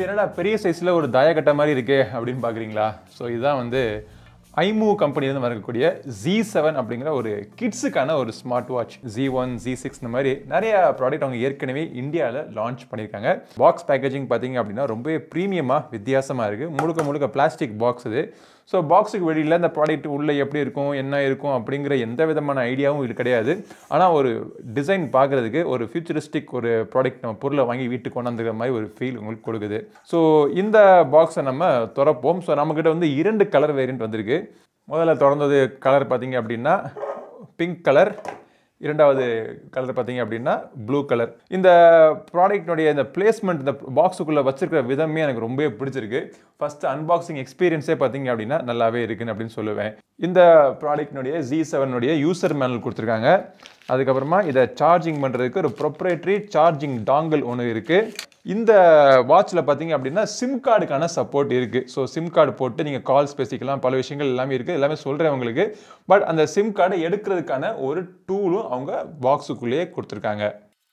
என்னடா பெரிய சைஸில் ஒரு தாயக்கட்டை மாதிரி இருக்கே அப்படின்னு பார்க்குறீங்களா? ஸோ இதுதான் வந்து ஐமூவ் கம்பெனிலேருந்து வரக்கூடிய Z7 அப்படிங்கிற ஒரு கிட்ஸுக்கான ஒரு ஸ்மார்ட் வாட்ச். Z1, Z6 இந்த மாதிரி நிறைய ப்ராடக்ட் அவங்க ஏற்கனவே இந்தியாவில் லான்ச் பண்ணியிருக்காங்க. பாக்ஸ் பேக்கேஜிங் பார்த்தீங்க அப்படின்னா ரொம்பவே ப்ரீமியமாக வித்தியாசமாக இருக்குது. முழுக்க முழுக்க பிளாஸ்டிக் பாக்ஸ் இது. ஸோ பாக்ஸுக்கு வெளியில் இந்த ப்ராடக்ட் உள்ளே எப்படி இருக்கும், என்ன இருக்கும் அப்படிங்கிற எந்த விதமான ஐடியாவும் இது கிடையாது. ஆனால் ஒரு டிசைன் பார்க்குறதுக்கு ஒரு ஃபியூச்சரிஸ்டிக் ஒரு ப்ராடக்ட் நம்ம பொருளை வாங்கி வீட்டுக்கு கொண்டாந்துக்கிற மாதிரி ஒரு ஃபீல் உங்களுக்கு கொடுக்குது. ஸோ இந்த பாக்ஸை நம்ம திறப்போம். ஸோ நம்மக்கிட்ட வந்து 2 கலர் வேரியன்ட் வந்திருக்கு. முதல்ல திறந்தது கலர் பார்த்தீங்க அப்படின்னா பிங்க் கலர், இரண்டாவது கலர் பார்த்தீங்க அப்படின்னா ப்ளூ கலர். இந்த ப்ராடக்ட்னுடைய இந்த பிளேஸ்மெண்ட் இந்த பாக்ஸுக்குள்ளே வச்சிருக்கிற விதமே எனக்கு ரொம்பவே பிடிச்சிருக்கு. ஃபர்ஸ்ட் அன்பாக்சிங் எக்ஸ்பீரியன்ஸே பார்த்தீங்க அப்படின்னா நல்லாவே இருக்குன்னு அப்படின்னு சொல்லுவேன். இந்த ப்ராடக்ட்னுடைய Z7 யூசர் மேனுவல் கொடுத்துருக்காங்க. அதுக்கப்புறமா இதை சார்ஜிங் பண்ணுறதுக்கு ஒரு ப்ரொப்ரைட்டரி சார்ஜிங் டாங்கிள் ஒன்று இருக்குது. இந்த வாட்சில் பார்த்தீங்க அப்படின்னா சிம் கார்டுக்கான சப்போர்ட் இருக்குது. ஸோ சிம் கார்டு போட்டு நீங்கள் கால்ஸ் பேசிக்கலாம், பல விஷயங்கள் எல்லாமே இருக்குது, எல்லாமே சொல்கிறேன் உங்களுக்கு. பட் அந்த சிம் கார்டை எடுக்கிறதுக்கான ஒரு டூலும் அவங்க பாக்ஸுக்குள்ளேயே கொடுத்துருக்காங்க.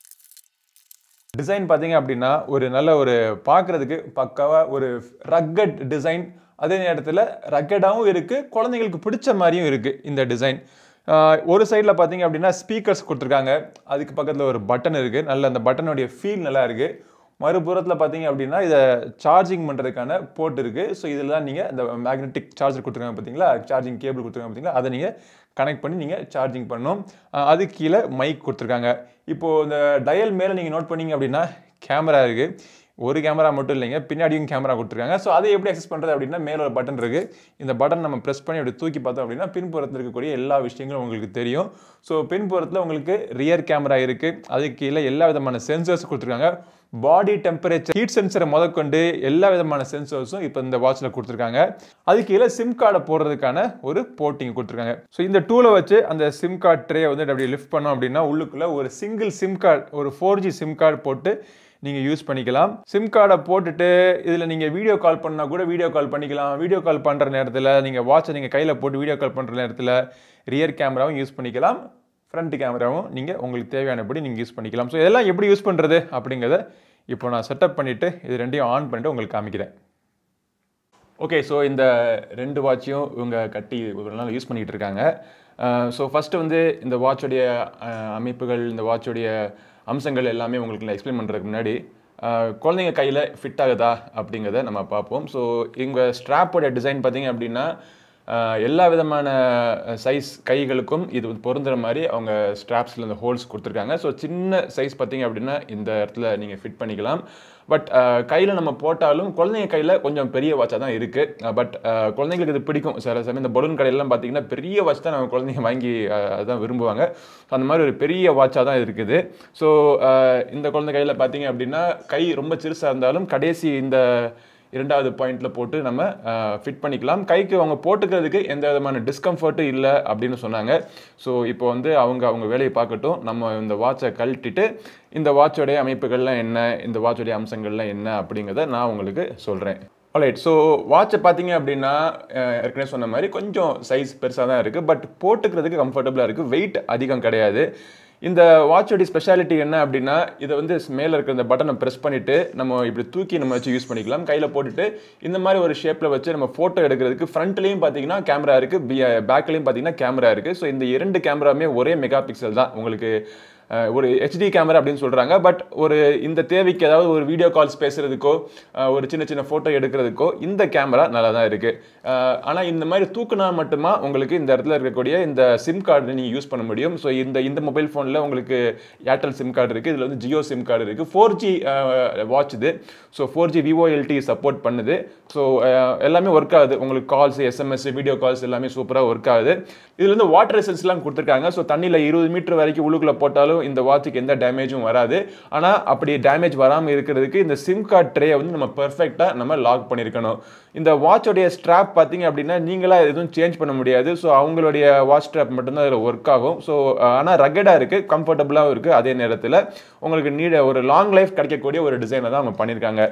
டிசைன் பார்த்தீங்க அப்படின்னா ஒரு நல்ல ஒரு பார்க்குறதுக்கு பக்காவாக ஒரு ரக்கட் டிசைன், அதே நேரத்தில் ரக்கடாகவும் இருக்குது, குழந்தைங்களுக்கு பிடிச்ச மாதிரியும் இருக்குது இந்த டிசைன். ஒரு சைடில் பார்த்தீங்க அப்படின்னா ஸ்பீக்கர்ஸ் கொடுத்துருக்காங்க. அதுக்கு பக்கத்தில் ஒரு பட்டன் இருக்குது. நல்ல அந்த பட்டனுடைய ஃபீல் நல்லா இருக்குது. மறுபுறத்தில் பார்த்தீங்க அப்படின்னா இதை சார்ஜிங் பண்ணுறதுக்கான போர்ட் இருக்குது. ஸோ இதில் தான் நீங்கள் இந்த மேக்னெட்டிக் சார்ஜர் கொடுத்துருக்காங்க பார்த்தீங்களா, சார்ஜிங் கேபிள் கொடுத்துருக்காங்க பார்த்தீங்களா, அதை நீங்கள் கனெக்ட் பண்ணி நீங்கள் சார்ஜிங் பண்ணணும். அது கீழே மைக் கொடுத்துருக்காங்க. இப்போது இந்த டயல் மேலே நீங்கள் நோட் பண்ணிங்க அப்படின்னா கேமரா இருக்குது. ஒரு கேமரா மட்டும் இல்லைங்க, பின்னாடியும் கேமரா கொடுத்துருக்காங்க. ஸோ அதை எப்படி அக்சஸ் பண்ணுறது அப்படின்னா மேலே ஒரு பட்டன் இருக்குது. இந்த பட்டன் நம்ம ப்ரெஸ் பண்ணி அப்படி தூக்கி பார்த்தோம் அப்படின்னா பின்புறத்தில் இருக்கக்கூடிய எல்லா விஷயங்களும் உங்களுக்கு தெரியும். ஸோ பின்புறத்தில் உங்களுக்கு ரியர் கேமரா இருக்குது. அதுக்கு கீழே எல்லா விதமான சென்சர்ஸ் கொடுத்துருக்காங்க. பாடி டெம்பரேச்சர், ஹீட் சென்சரை முதற்கொண்டு எல்லா விதமான சென்சர்ஸும் இப்போ இந்த வாட்சில் கொடுத்துருக்காங்க. அது கீழே சிம் கார்டை போடுறதுக்கான ஒரு போர்ட்டிங் கொடுத்துருக்காங்க. ஸோ இந்த டூலை வச்சு அந்த சிம் கார்டு ட்ரே வந்து அப்படி லிஃப்ட் பண்ணோம் அப்படின்னா உள்ளுக்குள்ளே ஒரு சிங்கிள் சிம் கார்டு, ஒரு 4G சிம் கார்டு போட்டு நீங்கள் யூஸ் பண்ணிக்கலாம். சிம் கார்டை போட்டுட்டு இதில் நீங்கள் வீடியோ கால் பண்ணால் கூட வீடியோ கால் பண்ணிக்கலாம். வீடியோ கால் பண்ணுற நேரத்தில் நீங்கள் வாட்சை நீங்கள் கையில் போட்டு வீடியோ கால் பண்ணுற நேரத்தில் ரியர் கேமராவும் யூஸ் பண்ணிக்கலாம், ஃப்ரண்ட் கேமராவும் நீங்கள் உங்களுக்கு தேவையானபடி நீங்கள் யூஸ் பண்ணிக்கலாம். ஸோ இதெல்லாம் எப்படி யூஸ் பண்ணுறது அப்படிங்கிறத இப்போ நான் செட்டப் பண்ணிவிட்டு இது ரெண்டையும் ஆன் பண்ணிவிட்டு உங்களுக்கு காமிக்கிறேன். ஓகே, ஸோ இந்த 2 வாட்சையும் இவங்க கட்டி ஒரு நாள் யூஸ் பண்ணிகிட்டு இருக்காங்க. ஸோ ஃபஸ்ட்டு வந்து இந்த வாட்சுடைய அமைப்புகள், இந்த வாட்சுடைய அம்சங்கள் எல்லாமே உங்களுக்கு நான் எக்ஸ்பிளைன் பண்ணுறதுக்கு முன்னாடி குழந்தைங்க கையில் ஃபிட் ஆகுதா அப்படிங்கிறத நம்ம பார்ப்போம். ஸோ இவங்க ஸ்ட்ராப்போட டிசைன் பார்த்தீங்க அப்படின்னா எல்லா விதமான சைஸ் கைகளுக்கும் இது பொருந்துகிற மாதிரி அவங்க ஸ்ட்ராப்ஸில் இந்த ஹோல்ஸ் கொடுத்துருக்காங்க. ஸோ சின்ன சைஸ் பார்த்தீங்க அப்படின்னா இந்த இடத்துல நீங்கள் ஃபிட் பண்ணிக்கலாம். பட் கையில் நம்ம போட்டாலும் குழந்தைங்க கையில் கொஞ்சம் பெரிய வாட்சாக தான் இருக்குது. பட் குழந்தைங்களுக்கு இது பிடிக்கும். சில சமயம் இந்த பலூன் கடையிலலாம் பார்த்தீங்கன்னா பெரிய வாட்ச் தான் நம்ம குழந்தைங்க வாங்கி அதான் விரும்புவாங்க. அந்த மாதிரி ஒரு பெரிய வாட்சாக தான் இருக்குது. ஸோ இந்த குழந்தை கையில் பார்த்தீங்க அப்படின்னா கை ரொம்ப சிறுசாக இருந்தாலும் கடைசி இந்த 2வது பாயிண்டில் போட்டு நம்ம ஃபிட் பண்ணிக்கலாம். கைக்கு அவங்க போட்டுக்கிறதுக்கு எந்த விதமான டிஸ்கம்ஃபர்ட்டும் இல்லை அப்படின்னு சொன்னாங்க. ஸோ இப்போ வந்து அவங்க வேலையை பார்க்கட்டும். நம்ம இந்த வாட்சை கழட்டிட்டு இந்த வாட்சோடைய அமைப்புகள்லாம் என்ன, இந்த வாட்சோடைய அம்சங்கள்லாம் என்ன அப்படிங்கிறத நான் உங்களுக்கு சொல்கிறேன். ஆல்ரைட், ஸோ வாட்சை பார்த்தீங்க அப்படின்னா ஏற்கனவே சொன்ன மாதிரி கொஞ்சம் சைஸ் பெருசாக தான் இருக்குது. பட் போட்டுக்கிறதுக்கு கம்ஃபர்டபுளாக இருக்குது. வெயிட் அதிகம் கிடையாது. இந்த வாட்சோடைய ஸ்பெஷாலிட்டி என்ன அப்படின்னா இதை வந்து மேலே இருக்கிற இந்த பட்டனை ப்ரெஸ் பண்ணிவிட்டு நம்ம இப்படி தூக்கி நம்ம வச்சு யூஸ் பண்ணிக்கலாம். கையில் போட்டுட்டு இந்த மாதிரி ஒரு ஷேப்பில் வச்சு நம்ம ஃபோட்டோ எடுக்கிறதுக்கு ஃப்ரண்ட்லேயும் பார்த்தீங்கன்னா கேமரா இருக்குது, பேக்லேயும் பார்த்தீங்கன்னா கேமரா இருக்குது. ஸோ இந்த 2 கேமராவுமே ஒரே மெகா பிக்சல் தான். உங்களுக்கு ஒரு HD கேமரா அப்படின்னு சொல்கிறாங்க. பட் ஒரு இந்த தேவைக்கு ஏதாவது ஒரு வீடியோ கால்ஸ் பேசுகிறதுக்கோ ஒரு சின்ன சின்ன ஃபோட்டோ எடுக்கிறதுக்கோ இந்த கேமரா நல்லா தான் இருக்குது. ஆனால் இந்த மாதிரி தூக்குனா மட்டுமா உங்களுக்கு இந்த இடத்துல இருக்கக்கூடிய இந்த சிம் கார்டு நீங்கள் யூஸ் பண்ண முடியும். ஸோ இந்த மொபைல் ஃபோனில் உங்களுக்கு ஏர்டெல் சிம் கார்டு இருக்குது, இதில் வந்து ஜியோ சிம் கார்டு இருக்குது. 4G வாட்ச் இது. ஸோ 4G VoLTE சப்போர்ட் பண்ணுது. ஸோ எல்லாமே ஒர்க் ஆகுது. உங்களுக்கு கால்ஸ், SMS, வீடியோ கால்ஸ் எல்லாமே சூப்பராக ஒர்க் ஆகுது. இதில் வந்து வாட்டர் ரெசிஸ்டன்ஸ்லாம் கொடுத்துருக்காங்க. ஸோ தண்ணியில் 20 மீட்டர் வரைக்கும் உள்ளுக்குள்ளே போட்டாலும் இந்த வாட்சுக்கு எந்த டேமேஜும் வராது. ஆனால் அப்படி டேமேஜ் வராமல் இருக்கிறதுக்கு இந்த சிம் கார்டு ட்ரே வந்து நம்ம பெர்ஃபெக்டாக நம்ம லாக் பண்ணியிருக்கணும். இந்த வாட்சோடைய ஸ்ட்ராப் பார்த்தீங்க அப்படின்னா நீங்களாக எதுவும் சேஞ்ச் பண்ண முடியாது. ஸோ அவங்களுடைய வாட்ச் ஸ்ட்ராப் மட்டும்தான் அதில் ஒர்க் ஆகும். ஸோ ஆனால் ரக்கடாக இருக்குது, கம்ஃபர்டபுளாகவும் இருக்குது. அதே நேரத்தில் உங்களுக்கு ஒரு லாங் லைஃப் கிடைக்கக்கூடிய ஒரு டிசைனை தான் அவங்க பண்ணியிருக்காங்க.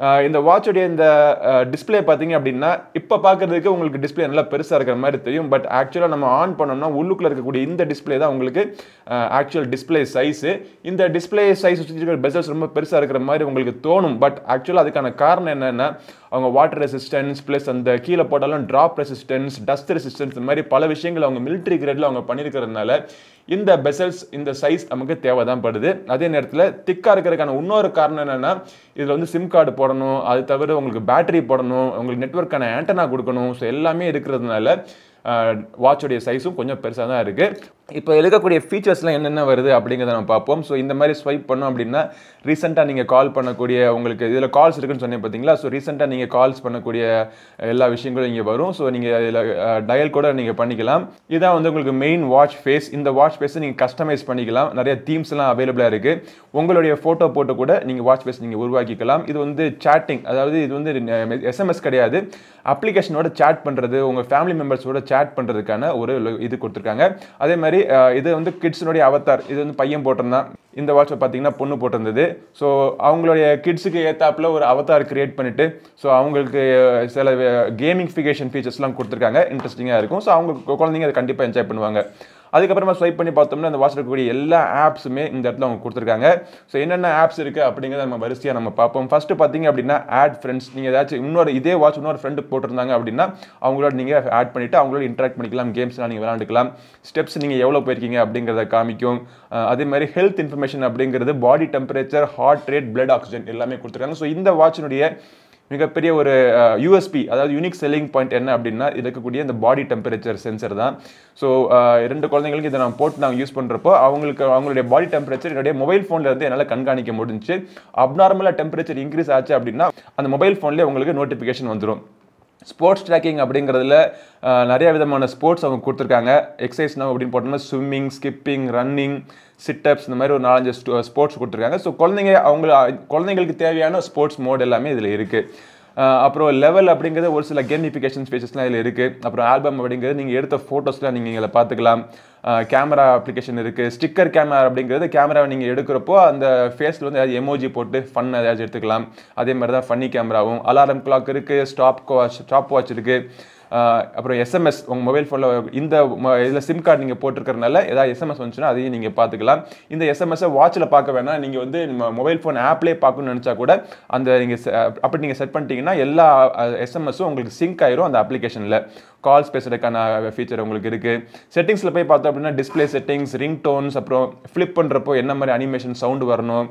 இந்த வாட்சோடைய இந்த டிஸ்பிளே பார்த்தீங்க அப்படின்னா இப்போ பார்க்கறதுக்கு உங்களுக்கு டிஸ்பிளே நல்லா பெருசாக இருக்கிற மாதிரி தெரியும். பட் ஆக்சுவலாக நம்ம ஆன் பண்ணோம்னா உள்ளுக்குள்ள இருக்கக்கூடிய இந்த டிஸ்பிளே தான் உங்களுக்கு ஆக்சுவல் டிஸ்பிளே சைஸு. இந்த டிஸ்பிளே சைஸ் சுற்றி இருக்கிற பெசல்ஸ் ரொம்ப பெருசாக இருக்கிற மாதிரி உங்களுக்கு தோணும். பட் ஆக்சுவலாக அதுக்கான காரணம் என்னென்னா அவங்க வாட்டர் ரெசிஸ்டன்ஸ் ப்ளஸ் அந்த கீழே போட்டாலும் ட்ராப் ரெசிஸ்டன்ஸ், டஸ்ட் ரெசிஸ்டன்ஸ், இந்த மாதிரி பல விஷயங்கள் அவங்க மிலிட்ரி கிரேடில் அவங்க பண்ணியிருக்கிறதுனால இந்த பெசல்ஸ் இந்த சைஸ் நமக்கு தேவை தான் படுது. அதே நேரத்தில் திக்காக இருக்கிறதுக்கான இன்னொரு காரணம் என்னென்னா இதில் வந்து சிம் கார்டு போடணும், அது தவிர உங்களுக்கு பேட்டரி போடணும், உங்களுக்கு நெட்வொர்க்கான ஆண்டனா கொடுக்கணும். ஸோ எல்லாமே இருக்கிறதுனால வாட்சோடைய சைஸும் கொஞ்சம் பெருசாக தான் இருக்குது. இப்போ இருக்கக்கூடிய ஃபீச்சர்ஸ்லாம் என்னென்ன வருது அப்படிங்கிறத நம்ம பார்ப்போம். ஸோ இந்த மாதிரி ஸ்வைப் பண்ணோம் அப்படின்னா ரீசெண்டாக நீங்கள் கால் பண்ணக்கூடிய உங்களுக்கு இதில் கால்ஸ் இருக்குன்னு சொன்னேன் பார்த்தீங்களா. ஸோ ரீசெண்டாக நீங்கள் கால்ஸ் பண்ணக்கூடிய எல்லா விஷயங்களும் இங்கே வரும். ஸோ நீங்கள் இதில் டயல் கூட நீங்கள் பண்ணிக்கலாம். இதான் வந்து உங்களுக்கு மெயின் வாட்ச் ஃபேஸ். இந்த வாட்ச் ஃபேஸை நீங்கள் கஸ்டமைஸ் பண்ணிக்கலாம். நிறைய தீம்ஸ்லாம் அவைலபிளாக இருக்குது. உங்களுடைய ஃபோட்டோ போட்டு கூட நீங்கள் வாட்ச் ஃபேஸ் நீங்கள் உருவாக்கிக்கலாம். இது வந்து சேட்டிங், அதாவது இது வந்து SMS கிடையாது, அப்ளிகேஷனோட சேட் பண்ணுறது, உங்கள் ஃபேமிலி மெம்பர்ஸோட சேட் பண்ணுறதுக்கான ஒரு இது கொடுத்துருக்காங்க. அதே மாதிரி இது வந்து கிட்ஸினுடைய அவதார், இது வந்து பையன் போட்டிருந்தான். இந்த வாட்சை பார்த்தீங்கன்னா பொண்ணு போட்டிருந்தது. ஸோ அவங்களுடைய கிட்ஸுக்கு ஏற்றாப்புல ஒரு அவதார் கிரியேட் பண்ணிவிட்டு ஸோ அவங்களுக்கு சில கேமிங்ஃபிகேஷன் ஃபீச்சர்ஸ்லாம் கொடுத்துருக்காங்க. இன்ட்ரெஸ்டிங்காக இருக்கும். ஸோ அவங்க குழந்தைங்க அதை கண்டிப்பாக என்ஜாய் பண்ணுவாங்க. அதுக்கப்புறமா ஸ்வைப் பண்ணி பார்த்தோம்னா அந்த வாட்சில் இருக்கக்கூடிய எல்லா ஆப்ஸுமே இந்த இடத்துல அவங்க கொடுத்துருக்காங்க. ஸோ என்னென்ன ஆப்ஸ் இருக்குது அப்படிங்கிறத நம்ம வரிசையாக நம்ம பார்ப்போம். ஃபஸ்ட்டு பார்த்தீங்க அப்படின்னா ஆட் ஃப்ரெண்ட்ஸ். நீங்கள் ஏதாச்சும் இன்னொரு இதே வாட்ச் இன்னொரு ஃப்ரெண்டு போட்டிருந்தாங்க அப்படின்னா அவங்களோட நீங்கள் ஆட் பண்ணிவிட்டு அவங்களோட இன்ட்ராக்ட் பண்ணிக்கலாம், கேம்ஸ்லாம் நீங்கள் விளாண்டுக்கலாம். ஸ்டெப்ஸ் நீங்கள் எவ்வளோ போயிருக்கீங்க அப்படிங்கிறத காமிக்கும். அதே மாதிரி ஹெல்த் இன்ஃபர்மேஷன் அப்படிங்கிறது body temperature, heart rate, blood oxygen எல்லாமே கொடுத்துருக்காங்க. ஸோ இந்த வாட்சினுடைய மிகப்பெரிய ஒரு USP, அதாவது யூனிக் செல்லிங் பாயிண்ட் என்ன அப்படின்னா இருக்கக்கூடிய இந்த பாடி டெம்பரேச்சர் சென்சர் தான். ஸோ 2 குழந்தைங்களுக்கு இதை நான் போட்டு நாங்கள் யூஸ் பண்ணுறப்போ அவங்களுடைய பாடி டெம்பரேச்சர் என்னுடைய மொபைல் ஃபோனில் இருந்து என்னால் கண்காணிக்க முடிஞ்சு. அப்நார்மலாக டெம்பரேச்சர் இன்க்ரீஸ் ஆச்சு அப்படின்னா அந்த மொபைல் ஃபோன்லேயே உங்களுக்கு நோட்டிஃபிகேஷன் வந்துடும். ஸ்போர்ட்ஸ் ட்ராக்கிங் அப்படிங்கிறதுல நிறைய விதமான ஸ்போர்ட்ஸ் அவங்க கொடுத்துருக்காங்க. எக்ஸசைஸ் நம்ம அப்படின்னு போட்டோம்னா ஸ்விம்மிங், ஸ்கிப்பிங், ரன்னிங், சிட்டப்ஸ், இந்த மாதிரி ஒரு 4-5 ஸ்போர்ட்ஸ் கொடுத்துருக்காங்க. ஸோ குழந்தைங்களுக்கு தேவையான ஸ்போர்ட்ஸ் மோட் எல்லாமே இதில் இருக்குது. அப்புறம் லெவல் அப்படிங்கிறது ஒரு சில கேமிஃபிகேஷன் ஃபீச்சர்ஸ்லாம் இதில் இருக்குது. அப்புறம் ஆல்பம் அப்படிங்கிறது நீங்கள் எடுத்த ஃபோட்டோஸ்லாம் நீங்கள் இதில் பார்த்துக்கலாம். கேமரா அப்ளிகேஷன் இருக்குது. ஸ்டிக்கர் கேமரா அப்படிங்கிறது கேமராவை நீங்கள் எடுக்கிறப்போ அந்த ஃபேஸில் வந்து ஏதாவது எமோஜி போட்டு ஃபன் ஏதாச்சும் எடுத்துக்கலாம். அதே மாதிரி தான் ஃபன்னி கேமராவும். அலாரம் கிளாக் இருக்குது, ஸ்டாப் வாட்ச் இருக்குது. அப்புறம் SMS உங்கள் மொபைல் ஃபோனில் இந்த இதில் சிம் கார்டு நீங்கள் போட்டிருக்கிறதுனால ஏதாவது SMS வந்துச்சுன்னா அதையும் நீங்கள் பார்த்துக்கலாம். இந்த SMS வாட்சில் பார்க்க வேணாம், நீங்கள் வந்து மொபைல் ஃபோன் ஆப்லேயே பார்க்கணும்னு நினச்சா கூட அந்த அப்படி நீங்கள் செட் பண்ணிட்டீங்கன்னா எல்லா SMSும் உங்களுக்கு சிங்க் ஆயிரும் அந்த அப்ளிகேஷனில். கால்ஸ் பேசுறதுக்கான ஃபீச்சர் உங்களுக்கு இருக்குது. செட்டிங்ஸில் போய் பார்த்தோம் அப்படின்னா டிஸ்பிளே செட்டிங்ஸ், ரிங் டோன்ஸ், அப்புறம் ஃப்ளிப் பண்ணுறப்போ என்ன மாதிரி அனிமேஷன் சவுண்டு வரணும்,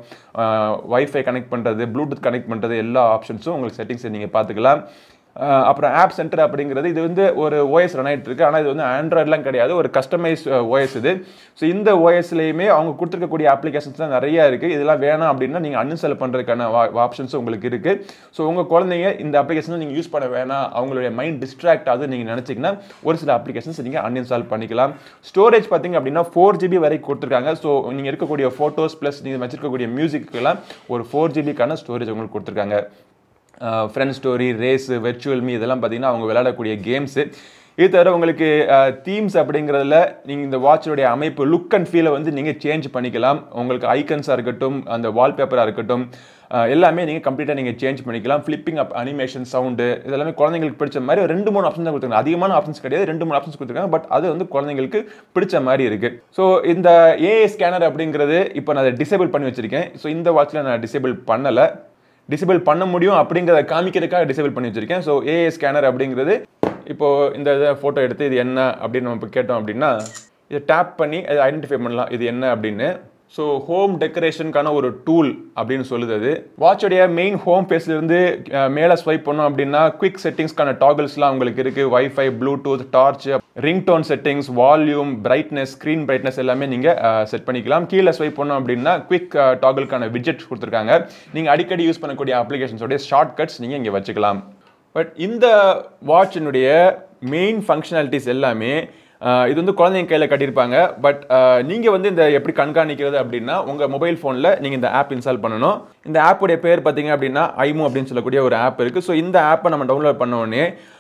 வைஃபை கனெக்ட் பண்ணுறது, ப்ளூடூத் கனெக்ட் பண்ணுறது, எல்லா ஆப்ஷன்ஸும் உங்களுக்கு செட்டிங்ஸை நீங்கள் பார்த்துக்கலாம். அப்புறம் ஆப் சென்டர் அப்படிங்கிறது இது வந்து ஒரு OS ரன் ஆகிட்டு இருக்கு. ஆனால் இது வந்து ஆண்ட்ராய்ட்லாம் கிடையாது, ஒரு கஸ்டமைஸ் OS இது. ஸோ இந்த OSலேயுமே அவங்க கொடுத்துருக்கக்கூடிய அப்ளிகேஷன்ஸ்லாம் நிறையா இருக்குது. இதெல்லாம் வேணாம் அப்படின்னா நீங்கள் அன்இன்ஸ்டால் பண்ணுறதுக்கான ஆப்ஷன்ஸும் உங்களுக்கு இருக்குது. ஸோ உங்கள் குழந்தைங்க இந்த அப்ளிகேஷனை நீங்கள் யூஸ் பண்ண வேணாம், அவங்களுடைய மைண்ட் டிஸ்ட்ராக்ட் ஆகுது நீங்கள் நினச்சிங்கன்னா ஒரு சில அப்ளிகேஷன்ஸ் நீங்கள் அன்இன்ஸ்டால் பண்ணிக்கலாம். ஸ்டோரேஜ் பார்த்தீங்க அப்படின்னா 4GB வரைக்கும் கொடுத்துருக்காங்க. ஸோ நீங்கள் இருக்கக்கூடிய ஃபோட்டோஸ் ப்ளஸ் நீங்கள் வச்சிருக்கக்கூடிய மியூசிக்கெல்லாம் ஒரு 4GBக்கான ஸ்டோரேஜ் உங்களுக்கு கொடுத்துருக்காங்க. Friend story, race, virtual me இதெல்லாம் பார்த்தீங்கன்னா அவங்க விளையாடக்கூடிய கேம்ஸு. இது தவிர உங்களுக்கு தீம்ஸ் அப்படிங்கிறதுல நீங்கள் இந்த வாட்சோடைய அமைப்பு, லுக் அண்ட் ஃபீலை வந்து நீங்கள் சேஞ்ச் பண்ணிக்கலாம். உங்களுக்கு ஐக்கன்ஸாக இருக்கட்டும், அந்த வால்பேப்பராக இருக்கட்டும், எல்லாமே நீங்கள் கம்ப்ளீட்டாக நீங்கள் சேஞ்ச் பண்ணிக்கலாம். ஃப்ளிப்பிங் அப், அனிமேஷன், சவுண்டு இதெல்லாமே குழந்தைங்களுக்கு பிடிச்ச மாதிரி 2-3 ஆப்ஷன்ஸ் தான் கொடுத்துருக்காங்க. அதிகமான ஆப்ஷன்ஸ் கிடையாது, 2-3 ஆப்ஷன்ஸ் கொடுத்துருக்காங்க. பட் அது வந்து குழந்தைங்களுக்கு பிடிச்ச மாதிரி இருக்குது. ஸோ இந்த AI ஸ்கேனர் அப்படிங்கிறது இப்போ நான் அதை டிசேபிள் பண்ணி வச்சுருக்கேன். ஸோ இந்த வாட்சில் நான் டிசேபிள் பண்ணலை. டிசேபிள் பண்ண முடியும் அப்படிங்கிறத காமிக்கிறதுக்காக டிசேபிள் பண்ணி வச்சிருக்கேன். ஸோ AI ஸ்கேனர் அப்படிங்கிறது இப்போது இந்த இதை ஃபோட்டோ எடுத்து இது என்ன அப்படின்னு நம்ம இப்போ கேட்டோம் அப்படின்னா இதை டேப் பண்ணி அதை ஐடென்டிஃபை பண்ணலாம் இது என்ன அப்படின்னு. ஸோ ஹோம் டெக்கரேஷனுக்கான ஒரு டூல் அப்படின்னு சொல்லுது அது. வாட்சோடைய மெயின் ஹோம் பேஸ்லேருந்து மேலே ஸ்வைப் பண்ணோம் அப்படின்னா குவிக் செட்டிங்ஸ்க்கான டாகிள்ஸ்லாம் உங்களுக்கு இருக்குது. Wifi, bluetooth, torch, ringtone settings, volume, brightness, screen brightness எல்லாமே நீங்கள் செட் பண்ணிக்கலாம். கீழே ஸ்வைப் பண்ணோம் அப்படின்னா குவிக் டாகிள்க்கான விட்ஜெட் கொடுத்துருக்காங்க. நீங்கள் அடிக்கடி யூஸ் பண்ணக்கூடிய அப்ளிகேஷன்ஸோடைய ஷார்ட்கட்ஸ் நீங்கள் இங்கே வச்சுக்கலாம். பட் இந்த வாட்சினுடைய மெயின் ஃபங்க்ஷனாலிட்டிஸ் எல்லாமே இது வந்து குழந்தைங்க கையில் கட்டியிருப்பாங்க. பட் நீங்கள் வந்து இந்த எப்படி கண்காணிக்கிறது அப்படின்னா உங்கள் மொபைல் ஃபோனில் நீங்கள் இந்த ஆப் இன்ஸ்டால் பண்ணணும். இந்த ஆப்புடைய பேர் பார்த்தீங்க அப்படின்னா ஐமோ அப்படின்னு சொல்லக்கூடிய ஒரு ஆப் இருக்குது. ஸோ இந்த ஆப்பை நம்ம டவுன்லோட் பண்ண உடனே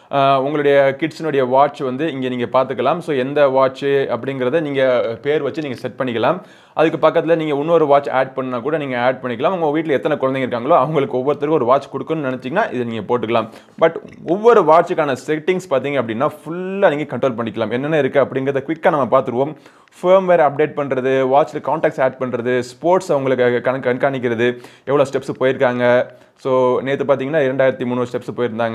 உங்களுடைய கிட்ஸினுடைய வாட்ச் வந்து இங்கே நீங்கள் பார்த்துக்கலாம். ஸோ எந்த வாட்ச்சு அப்படிங்கிறத நீங்கள் பேர் வச்சு நீங்கள் செட் பண்ணிக்கலாம். அதுக்கு பக்கத்தில் நீங்கள் இன்னொரு வாட்ச் ஆட் பண்ணால் கூட நீங்கள் ஆட் பண்ணிக்கலாம். உங்கள் வீட்டில் எத்தனை குழந்தைங்க இருக்காங்களோ அவங்களுக்கு ஒவ்வொருத்தருக்கும் ஒரு வாட்ச் கொடுக்கணும்னு நினச்சிங்கன்னா இதை நீங்கள் போட்டுக்கலாம். பட் ஒவ்வொரு வாட்சுக்கான செட்டிங்ஸ் பார்த்தீங்க அப்படின்னா ஃபுல்லாக நீங்கள் கண்ட்ரோல் பண்ணிக்கலாம். என்னென்ன இருக்குது அப்படிங்கிறத குயிக்காக நம்ம பார்த்துருவோம். ஃபர்ம்வேர் அப்டேட் பண்ணுறது, வாட்சில் கான்டாக்ட்ஸ் ஆட் பண்ணுறது, ஸ்போர்ட்ஸ் அவங்களுக்கு கண்காணிக்கிறது, எவ்வளோ ஸ்டெப்ஸ் போயிருக்காங்க. ஸோ நேற்று பார்த்தீங்கன்னா 2300 ஸ்டெப்ஸ் போயிருந்தாங்க.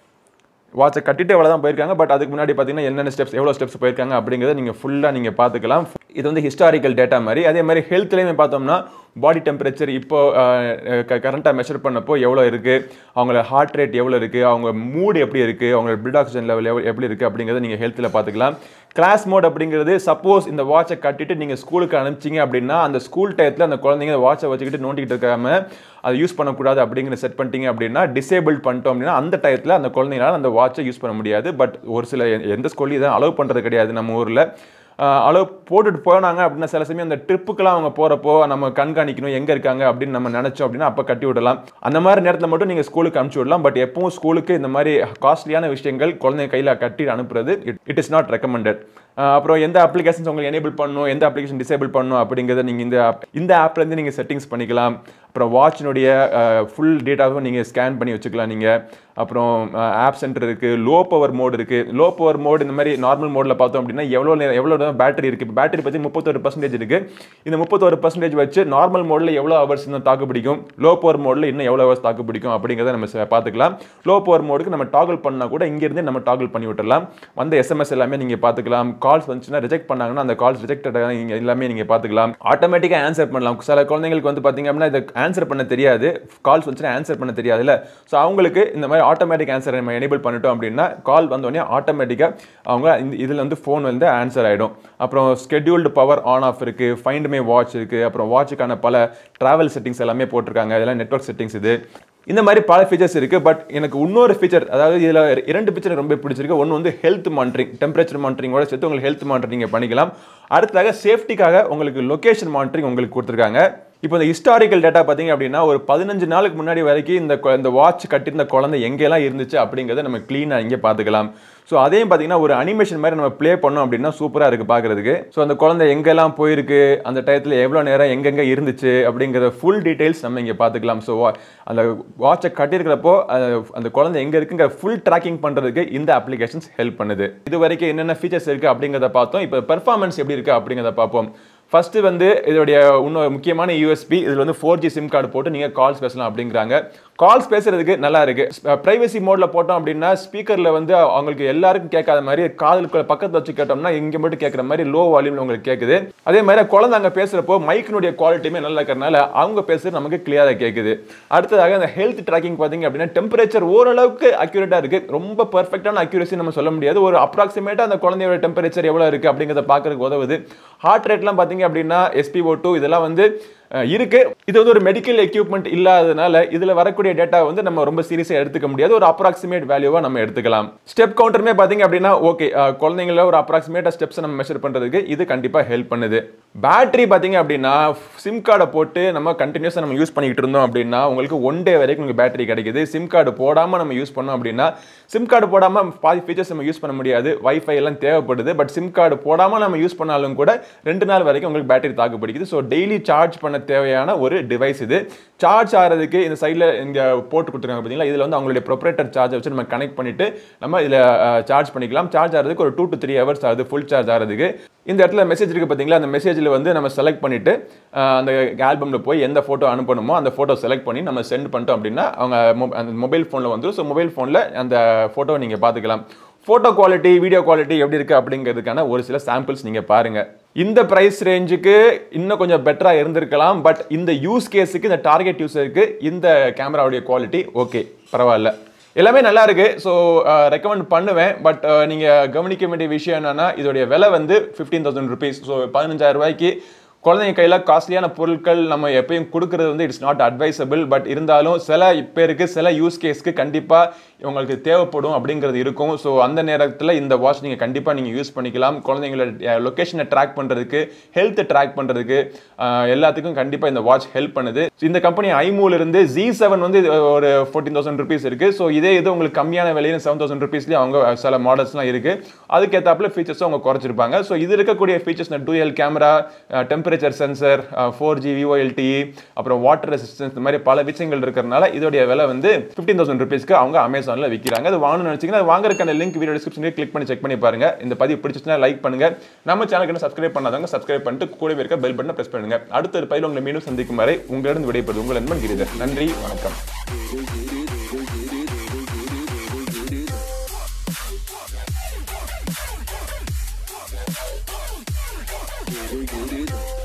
வாட்சை கட்டிட்டு எவ்வளோ தான் போயிருக்காங்க. பட் அதுக்கு முன்னாடி பார்த்தீங்கன்னா என்னென்ன ஸ்டெப்ஸ் எவ்வளோ ஸ்டெப்ஸ் போயிருக்காங்க அப்படிங்கிறத நீங்கள் ஃபுல்லாக நீங்கள் பார்த்துக்கலாம். இது வந்து ஹிஸ்டாரிக்கல் டேட்டா மாதிரி. அதே மாதிரி ஹெல்த்லேயுமே பார்த்தோம்னா பாடி டெம்பரேச்சர் இப்போ கரண்ட்டாக மெஷர் பண்ணப்போ எவ்வளோ இருக்குது, அவங்களோட ஹார்ட் ரேட் எவ்வளோ இருக்குது, அவங்க மூடு எப்படி இருக்குது, அவங்களோட பிளட் ஆக்சிஜன் லெவல் எப்படி இருக்குது அப்படிங்கிறத நீங்கள் ஹெல்த்தில் பார்த்துக்கலாம். கிளாஸ் மோட் அப்படிங்கிறது சப்போஸ் இந்த வாட்சை கட்டிட்டு நீங்கள் ஸ்கூலுக்கு அனுப்பிச்சிங்க அப்படின்னா அந்த ஸ்கூல் டயத்தில் அந்த குழந்தைங்க வாட்சை வச்சுக்கிட்டு நோண்டிக்கிட்டு இருக்காம அதை யூஸ் பண்ணக்கூடாது அப்படிங்கிற செட் பண்ணிட்டீங்க அப்படின்னா டிசேபிள் பண்ணிட்டோம் அப்படின்னா அந்த டயத்தில் அந்த குழந்தைங்களால் அந்த வாட்சை யூஸ் பண்ண முடியாது. பட் ஒரு சில எந்த ஸ்கூல்லையும் இதை அலோவ் பண்ணுறது கிடையாது. நம்ம ஊரில் அளவு போட்டுட்டு போனாங்க அப்படின்னா சில சமயம் அந்த ட்ரிப்புக்கெல்லாம் அவங்க போகிறப்போ நம்ம கண்காணிக்கணும் எங்கே இருக்காங்க அப்படின்னு நம்ம நினச்சோம் அப்படின்னா அப்போ கட்டி விடலாம். அந்த மாதிரி நேரத்தில் மட்டும் நீங்கள் ஸ்கூலுக்கு அனுப்பிச்சி விடலாம். பட் எப்பவும் ஸ்கூலுக்கு இந்த மாதிரி காஸ்ட்லியான விஷயங்கள் குழந்தைங்க கையில் கட்டி அனுப்புறது இட் இஸ் நாட் ரெக்கமெண்டட். அப்புறம் எந்த அப்ளிகேஷன்ஸ் உங்களுக்கு எனேபிள் பண்ணணும், எந்த அப்ளிகேஷன் டிசேபிள் பண்ணணும் அப்படிங்கிறத நீங்கள் இந்த ஆப்லேருந்து நீங்கள் செட்டிங்ஸ் பண்ணிக்கலாம். அப்புறம் வாட்சினுடைய ஃபுல் டேட்டாவும் நீங்கள் ஸ்கேன் பண்ணி வச்சுக்கலாம் நீங்கள். அப்புறம் ஆப் சென்டர் இருக்குது, லோ பவர் மோட் இருக்குது. லோ பவர் மோட் இந்த மாதிரி நார்மல் மோடில் பார்த்தோம் அப்படின்னா எவ்வளோ பேட்டரி இருக்குது. பேட்டரி பற்றி 31% இருக்குது. இந்த 31% வச்சு நார்மல் மோடில் எவ்வளோ ஹவர்ஸ் இன்னும் தாக்கு பிடிக்கும், லோ பவர் மோடில் இன்னும் எவ்வளோ ஹவர்ஸ் தாக்கு பிடிக்கும் அப்படிங்கிறத நம்ம பார்த்துக்கலாம். லோ பவர் மோடுக்கு நம்ம டாகிள் பண்ணால் கூட இங்கேருந்து நம்ம டாகிள் பண்ணி விட்டுடலாம். வந்து எஸ்எம்எஸ் எல்லாமே நீங்கள் பார்த்துக்கலாம். கால்ஸ் வந்துச்சுன்னா ரிஜெக்ட் பண்ணாங்கன்னா அந்த கால்ஸ் ரிஜெக்டட் எல்லாமே நீங்கள் பார்த்துக்கலாம். ஆட்டோமேட்டிக்காக ஆன்சர் பண்ணலாம். சில குழந்தைங்களுக்கு வந்து பார்த்தீங்க அப்படின்னா இதை ஆன்சர் பண்ண தெரியாது, கால்ஸ் வந்துச்சுன்னா ஆன்சர் பண்ண தெரியாதுல்ல. ஸோ அவங்களுக்கு இந்த மாதிரி ஆட்டோமேட்டிக் ஆன்சர் நம்ம எனேபிள் பண்ணிட்டோம் அப்படின்னா கால் வந்தோடனே ஆட்டோமேட்டிக்காக அவங்க இதில் வந்து ஃபோன் வந்து ஆன்சர் ஆகிடும். அப்புறம் ஸ்கெட்யூல்டு பவர் ஆன் ஆஃப் இருக்குது, ஃபைண்ட் மை வாட்ச் இருக்குது. அப்புறம் வாட்சுக்கான பல ட்ராவல் செட்டிங்ஸ் எல்லாமே போட்டிருக்காங்க. இதெல்லாம் நெட்வொர்க் செட்டிங்ஸ். இது இந்த மாதிரி பல ஃபீச்சர்ஸ் இருக்குது. பட் எனக்கு இன்னொரு ஃபீச்சர், அதாவது இதில் 2 ஃபீச்சர் ரொம்ப பிடிச்சிருக்கு. ஒன்று வந்து ஹெல்த் மானிட்டரிங், டெம்பரேச்சர் மானிட்டரிங்கோட சேர்த்து உங்களுக்கு ஹெல்த் மானிட்டரிங் பண்ணிக்கலாம். அடுத்ததாக சேஃப்டிக்காக உங்களுக்கு லொகேஷன் மானிட்டரிங் உங்களுக்கு கொடுத்துருக்காங்க. இப்போ இந்த ஹிஸ்டாரிக்கல் டேட்டா பார்த்தீங்க அப்படின்னா ஒரு 15 நாளுக்கு முன்னாடி வரைக்கும் இந்த வாட்ச் கட்டியிருந்த குழந்தை எங்கெல்லாம் இருந்துச்சு அப்படிங்கிறத நம்ம க்ளீனாக இங்கே பார்த்துக்கலாம். ஸோ அதையும் பார்த்தீங்கன்னா ஒரு அனிமேஷன் மாதிரி நம்ம ப்ளே பண்ணோம் அப்படின்னா சூப்பராக இருக்குது பார்க்குறதுக்கு. ஸோ அந்த குழந்தை எங்கெல்லாம் போயிருக்கு, அந்த டயத்தில் எவ்வளோ நேரம் எங்கெங்கே இருந்துச்சு அப்படிங்கிற ஃபுல் டீட்டெயில்ஸ் நம்ம இங்கே பார்த்துக்கலாம். ஸோ அந்த வாட்சை கட்டியிருக்கிறப்போ அந்த குழந்தை எங்கே இருக்குங்கிற ஃபுல் ட்ராக்கிங் பண்ணுறதுக்கு இந்த அப்ளிகேஷன்ஸ் ஹெல்ப் பண்ணுது. இது வரைக்கும் என்னென்ன ஃபீச்சர்ஸ் இருக்குது அப்படிங்கிறத பார்த்தோம். இப்போ பெர்ஃபார்மன்ஸ் எப்படி இருக்குது அப்படிங்கிறத பார்ப்போம். ஃபஸ்ட்டு வந்து இதோடைய இன்னொரு முக்கியமான யூஎஸ்பி, இதில் வந்து 4G சிம் கார்டு போட்டு நீங்கள் கால்ஸ் பேசலாம் அப்படிங்கிறாங்க. கால்ஸ் பேசுறதுக்கு நல்லா இருக்கு. பிரைவசி மோட்ல போட்டோம் அப்படின்னா ஸ்பீக்கர்ல வந்து அவங்களுக்கு எல்லாருக்கும் கேட்காத மாதிரி காதுக்கு பக்கத்துல வச்சு கேட்டோம்னா இங்க மட்டும் கேட்குற மாதிரி லோ வால்யூம்ல உங்களுக்கு கேட்குது. அதே மாதிரி குழந்தை அங்கே பேசுறப்போ மைக்கினுடைய குவாலிட்டியுமே நல்லா இருக்கிறனால அவங்க பேசுறது நமக்கு கிளியரா கேட்குது. அடுத்ததாக அந்த ஹெல்த் ட்ராக்கிங் பார்த்தீங்க அப்படின்னா டெம்பரேச்சர் ஓரளவுக்கு அக்யூரேட்டா இருக்கு. ரொம்ப பெர்ஃபெக்டான அக்யூரேசி நம்ம சொல்ல முடியாது. ஒரு அப்ராக்சிமேட்டா அந்த குழந்தையோட டெம்பரேச்சர் எவ்வளவு இருக்கு அப்படிங்கிறத பார்க்கறதுக்கு உதவுது. ஹார்ட் ரேட்லாம் பார்த்தீங்க அப்படின்னா SpO2 இதெல்லாம் வந்து இருக்கு. இது வந்து ஒரு மெடிக்கல் எக்யூப்மெண்ட் இல்லாதனால இதுல வரக்கூடிய டேட்டா வந்து நம்ம ரொம்ப சீரியஸா எடுத்துக்க முடியாது. ஒரு அப்ராக்சிமேட் வேல்யூவா நம்ம எடுத்துக்கலாம். ஸ்டெப் கவுண்டருமே பாத்தீங்க அப்படின்னா ஓகே, குழந்தைங்கள ஒரு அப்ராக்சிமேட்டா ஸ்டெப்ஸ் நம்ம மெஷர் பண்றதுக்கு இது கண்டிப்பா ஹெல்ப் பண்ணுது. பேட்டரி பாத்தீங்க அப்படின்னா சிம் கார்டை போட்டு நம்ம கண்டினியூஸா நம்ம யூஸ் பண்ணிட்டு இருந்தோம் அப்படின்னா உங்களுக்கு 1 டே வரைக்கும் உங்களுக்கு பேட்டரி கிடைக்குது. சிம் கார்டு போடாம நம்ம யூஸ் பண்ணோம் அப்படின்னா சிம் கார்டு போடாம பாதி ஃபீச்சர்ஸ் நம்ம யூஸ் பண்ண முடியாது. வைஃபை எல்லாம் தேவைப்படுது. பட் சிம் கார்டு போடாம நம்ம யூஸ் பண்ணாலும் கூட 2 நாள் வரைக்கும் உங்களுக்கு பேட்டரி தாக்கு பிடிக்குது. ஸோ டெய்லி சார்ஜ் பண்ண தேவையான ஒரு டிவைஸ் இது. சார்ஜ் ஆகிறதுக்கு இந்த சைடில் இங்கே போட்டு கொடுத்துருக்காங்க பார்த்தீங்களா, இதில் வந்து அவங்களுடைய ப்ரொப்ரேட்டர் சார்ஜை வச்சு நம்ம கனெக்ட் பண்ணிட்டு நம்ம இதில் சார்ஜ் பண்ணிக்கலாம். சார்ஜ் ஆகிறதுக்கு ஒரு 2 to 3 hours ஆகுது ஃபுல் சார்ஜ் ஆகிறதுக்கு. இந்த இடத்துல மெசேஜ் இருக்குது பார்த்தீங்களா, அந்த மெசேஜில் வந்து நம்ம செலக்ட் பண்ணிட்டு அந்த ஆல்பமில் போய் எந்த ஃபோட்டோ அனுப்பணுமோ அந்த ஃபோட்டோ செலக்ட் பண்ணி நம்ம சென்ட் பண்ணிட்டோம் அப்படின்னா அவங்க அந்த மொபைல் ஃபோனில் வந்துடும். ஸோ மொபைல் ஃபோனில் அந்த ஃபோட்டோவை நீங்கள் பார்த்துக்கலாம். ஃபோட்டோ குவாலிட்டி, வீடியோ குவாலிட்டி எப்படி இருக்குது அப்படிங்கிறதுக்கான ஒரு சில சாம்பிள்ஸ் நீங்கள் பாருங்கள். இந்த ப்ரைஸ் ரேஞ்சுக்கு இன்னும் கொஞ்சம் பெட்டராக இருந்திருக்கலாம். பட் இந்த யூஸ் கேஸுக்கு, இந்த டார்கெட் யூஸருக்கு இந்த கேமராவுடைய குவாலிட்டி ஓகே, பரவாயில்ல, எல்லாமே நல்லா இருக்கு. ஸோ ரெக்கமெண்ட் பண்ணுவேன். பட் நீங்கள் கவனிக்க வேண்டிய விஷயம் என்னன்னா இதோடைய விலை வந்து 15,000 rupees. ஸோ 15,000 ரூபாய்க்கு குழந்தைங்க கையில் காஸ்ட்லியான பொருட்கள் நம்ம எப்பயும் கொடுக்கறது வந்து இட்ஸ் நாட் அட்வைசபிள். பட் இருந்தாலும் சில பேருக்கு சில யூஸ் கேஸ்க்கு கண்டிப்பாக இவங்களுக்கு தேவைப்படும் அப்படிங்கிறது இருக்கும். ஸோ அந்த நேரத்தில் இந்த வாட்ச் நீங்கள் கண்டிப்பாக நீங்கள் யூஸ் பண்ணிக்கலாம். குழந்தைங்களோட லொக்கேஷனை ட்ராக் பண்ணுறதுக்கு, ஹெல்த்தை ட்ராக் பண்ணுறதுக்கு எல்லாத்துக்கும் கண்டிப்பாக இந்த வாட்ச் ஹெல்ப் பண்ணுது. இந்த கம்பெனி ஐமூலேருந்து Z7 வந்து ஒரு 14,000 rupees இருக்குது. ஸோ இதே இது உங்களுக்கு கம்மியான விலையில் 7,000 rupeesலேயே அவங்க சில மாடல்ஸ்லாம் இருக்குது. அதுக்கேற்றாப்புல ஃபீச்சர்ஸும் அவங்க குறைச்சிருப்பாங்க. ஸோ இது இருக்கக்கூடிய features dual camera, temperature sensor, 4G VoLTE, அப்புறம் வாட்டர் ரெசிஸ்டன்ஸ், இந்த மாதிரி பல விஷயங்கள் இருக்கிறதுனால இதோடைய விலை வந்து 15,000 rupeesக்கு அவங்க அமேசானில் விற்கிறாங்க. அது வாங்கணும்னு நினச்சிங்கன்னா அது வாங்குறதுக்கான லிங்க் வீடியோ டிஸ்கிரிப்ஷனில் கிளிக் பண்ணி செக் பண்ணி பாருங்க. இந்த பதிவு பிடிச்சிச்சுன்னா லைக் பண்ணுங்க. நம்ம சேனலுக்கு இன்னும் சப்ஸ்கிரைப் பண்ணாதவங்க சப்ஸ்கிரைப் பண்ணிட்டு கூடவே இருக்க பெல் பட்டனை பிரஸ் பண்ணுங்க. அடுத்த ஒரு பதிவில் உங்களை மீண்டும் சந்திக்கும் வரை உங்களிடம் விடைபெறுவது உங்கள் நண்பன் கிரிதர். நன்றி, வணக்கம்.